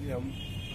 कि हम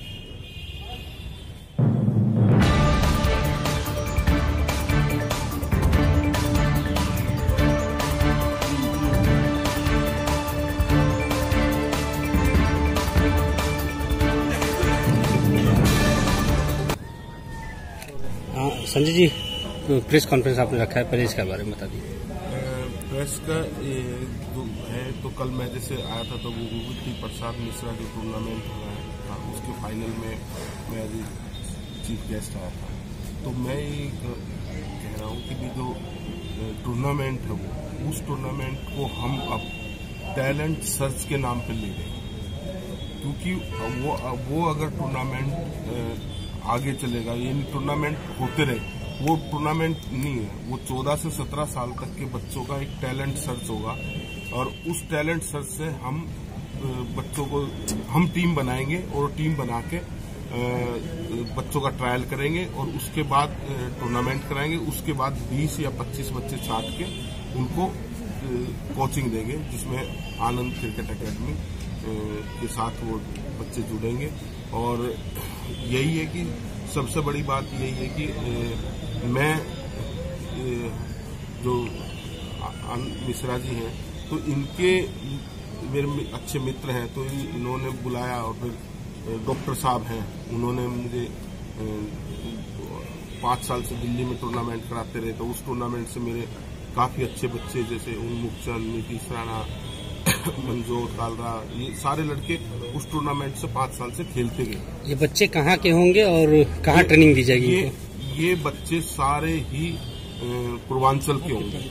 Sanjay ji, press conference आपने रखा है, पहले इसके बारे में बता दीजिए। प्रेस का जो है, तो कल मैं जैसे आया था तो वो विभूति प्रसाद मिश्रा जो टूर्नामेंट हो रहा था उसके फाइनल में मैं एज चीफ गेस्ट आया था। तो मैं ये कह रहा हूँ कि जो टूर्नामेंट है वो उस टूर्नामेंट को हम अब टैलेंट सर्च के नाम पे ले गए, क्योंकि वो अगर टूर्नामेंट आगे चलेगा, ये टूर्नामेंट होते रहे, वो टूर्नामेंट नहीं है, वो 14 से 17 साल तक के बच्चों का एक टैलेंट सर्च होगा और उस टैलेंट सर्च से हम बच्चों को हम टीम बनाएंगे और टीम बना के बच्चों का ट्रायल करेंगे और उसके बाद टूर्नामेंट कराएंगे। उसके बाद 20 या 25 बच्चे छांट के उनको कोचिंग देंगे, जिसमें आनंद क्रिकेट एकेडमी के साथ वो बच्चे जुड़ेंगे। और यही है कि सबसे बड़ी बात यही है कि मैं जो मिश्रा जी हैं, तो इनके मेरे अच्छे मित्र हैं, तो इन्होंने बुलाया और फिर डॉक्टर साहब हैं, उन्होंने मुझे 5 साल से दिल्ली में टूर्नामेंट कराते रहे, तो उस टूर्नामेंट से मेरे काफी अच्छे बच्चे जैसे उन्मुख चंद, नीतीश राणा, मंजोर कालरा, ये सारे लड़के उस टूर्नामेंट से 5 साल से खेलते गए। ये बच्चे कहाँ के होंगे और कहाँ ट्रेनिंग दी जाएगी? ये बच्चे सारे ही पूर्वांचल के होंगे।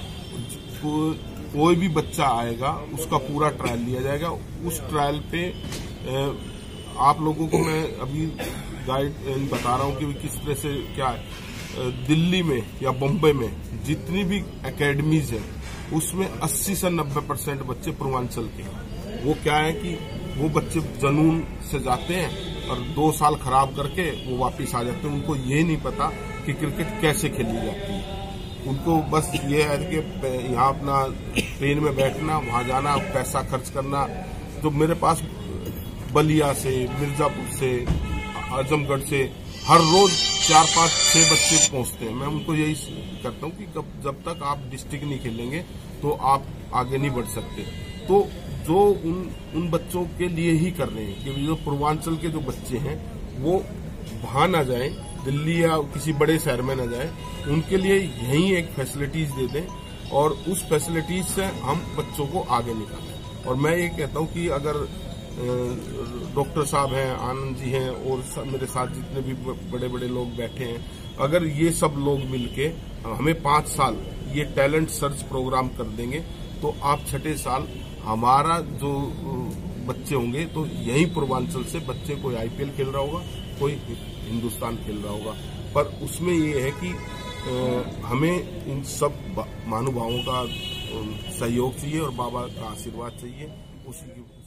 कोई भी बच्चा आएगा उसका पूरा ट्रायल लिया जाएगा। उस ट्रायल पे आप लोगों को मैं अभी गाइड बता रहा हूँ कि किस तरह से क्या है। दिल्ली में या बम्बई में जितनी भी एकेडमीज है उसमें 80 से 90% बच्चे पूर्वांचल के हैं। वो क्या है कि वो बच्चे जुनून से जाते हैं और 2 साल खराब करके वो वापस आ जाते हैं। उनको ये नहीं पता कि क्रिकेट कैसे खेली जाती है। उनको बस ये है कि यहाँ अपना ट्रेन में बैठना, वहां जाना, पैसा खर्च करना। तो मेरे पास बलिया से, मिर्जापुर से, आजमगढ़ से हर रोज 4, 5, 6 बच्चे पहुंचते हैं। मैं उनको यही करता हूँ कि जब तक आप डिस्ट्रिक्ट नहीं खेलेंगे तो आप आगे नहीं बढ़ सकते। तो जो उन बच्चों के लिए ही कर रहे हैं कि जो पूर्वांचल के जो बच्चे हैं वो वहां ना जाएं, दिल्ली या किसी बड़े शहर में ना जाएं, उनके लिए यही एक फैसिलिटीज दे दें और उस फैसिलिटीज से हम बच्चों को आगे निकालें। और मैं ये कहता हूँ कि अगर डॉक्टर साहब हैं, आनंद जी हैं और मेरे साथ जितने भी बड़े बड़े लोग बैठे हैं, अगर ये सब लोग मिलके हमें 5 साल ये टैलेंट सर्च प्रोग्राम कर देंगे तो आप 6ठे साल हमारा जो बच्चे होंगे तो यही पूर्वांचल से बच्चे, कोई IPL खेल रहा होगा, कोई हिंदुस्तान खेल रहा होगा। पर उसमें ये है कि हमें इन सब महानुभावों का सहयोग चाहिए और बाबा का आशीर्वाद चाहिए। उसी की